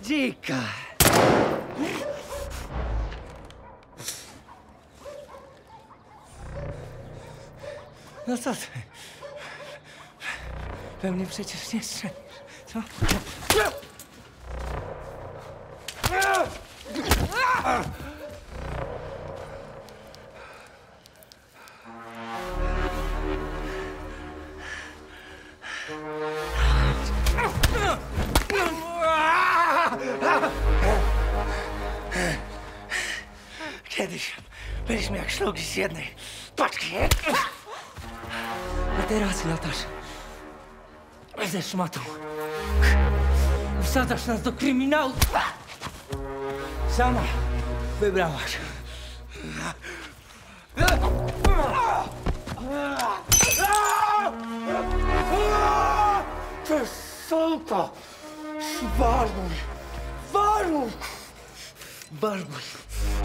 dzika. No co ty? We mnie przecież nie strzelisz, co? Kiedyś byliśmy jak szlugi z jednej paczki. A teraz latasz ze szmatą. Wsadzasz nas do kryminału. Sama wybrałaś. Ty suko! Waruj! Waruj! Waruj!